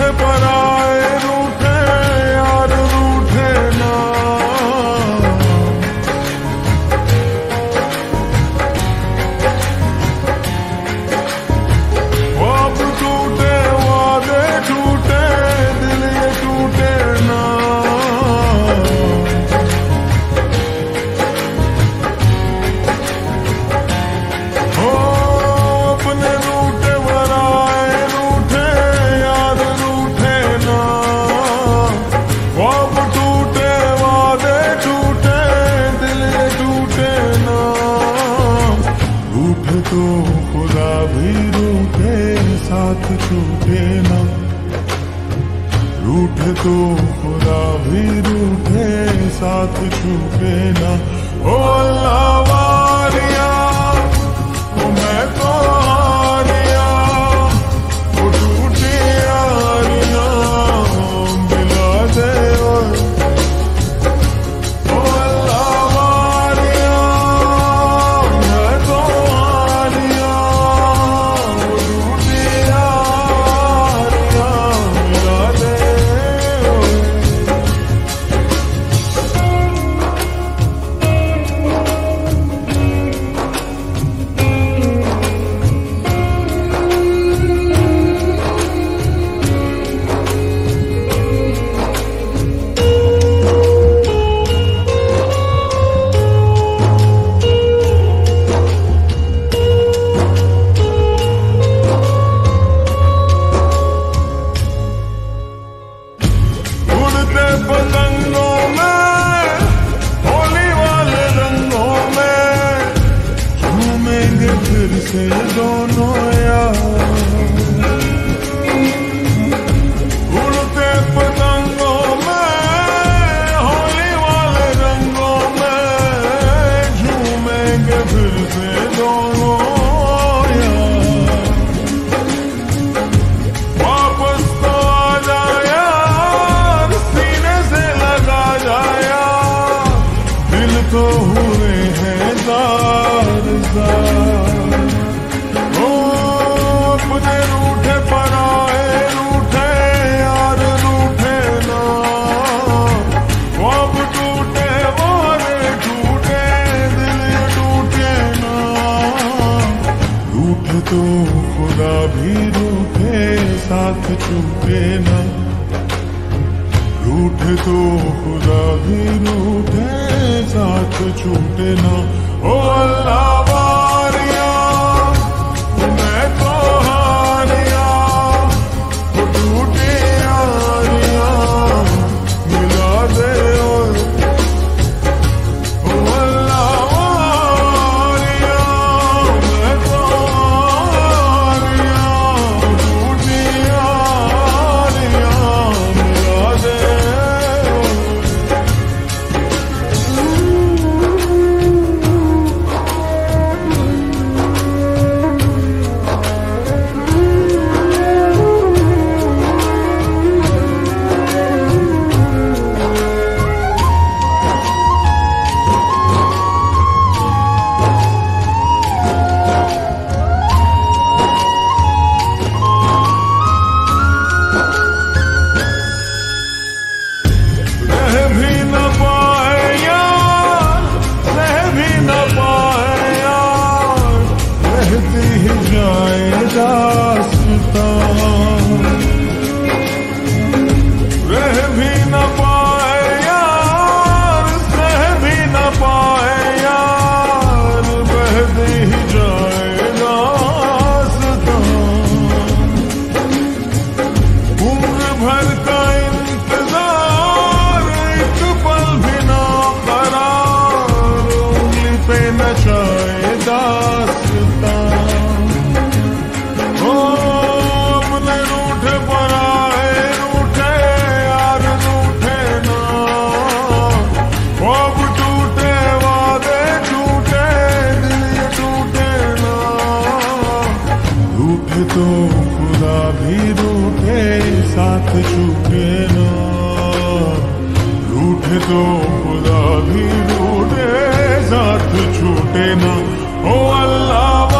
पराए रूठे यार रूठे ना। ख्वाब टूटे वादे टूटे दिल ये टूटे ना। हो अपने रूठे पराए रूठे यार रूठे ना। ख्वाब टूटे वादे टूटे दिल ये टूटे ना। रूठे तो खुदा भी रूठे साथ छूटे ना। रूठे तो खुदा भी रूठे साथ छूटे ना। ओ अल्लाह वारिया ओ मैं तो हारिया वो टूटी यारिया मिला दे। ओ अल्लाह वारिया मैं तो हारिया वो टूटी यारिया मिला दे। उड़ते पतंगों में होली वाले रंगों में झूमेंगे फिर से दोनों यार। उड़ते पतंगों में होली वाले रंगों में झूमेंगे फिर से दोनों यार। वापस तो आ जा यार सीने से लगा जा यार। दिल तो हुए हैं जार जार। ओ अपने रूठे पराए रूठे यार रूठे ना। ख्वाब टूटे वादे टूटे दिल ये टूटे ना। रूठे तो खुदा भी रूठे साथ छूटे ना। रूठे तो खुदा भी रूठे साथ छूटे ना। ओ अल्लाह वारिया मैं तो हारिया वो टूटी यारिया मिला दे। ओ अल्लाह वारिया मैं तो हारिया वो टूटी यारिया मिला दे। रह भी न पाए यार रह भी न पाए यार रहती ही जाए दास्तां। रह भी न पाए यार सह भी न पाए यार बहती ही जाए दास्तां। उम्र भर का इंतजार एक पल भी ना करार उंगली पे नचाए दास्तां। ओ अपने रूठे पराए रूठे यार रूठे ना। ख्वाब टूटे वादे टूटे दिल ये टूटे ना। रूठे तो खुदा भी रूठे साथ छूटे ना। रूठे तो खुदा भी रूठे साथ छूटे ना। ओ अल्लाह